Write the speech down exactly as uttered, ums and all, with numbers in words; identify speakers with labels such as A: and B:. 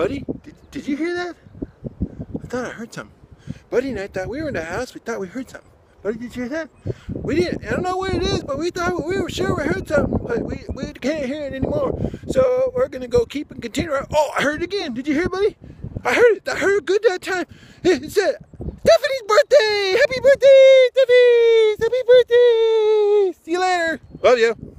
A: Buddy, did, did you hear that? I thought I heard something. Buddy and I thought we were in the house. We thought we heard something. Buddy, did you hear that? We didn't. I don't know what it is, but we thought we were sure we heard something, but we, we can't hear it anymore. So we're going to go keep and continue. Oh, I heard it again. Did you hear it, buddy? I heard it. I heard it good that time. It said, Stephanie's birthday! Happy birthday, Stephanie!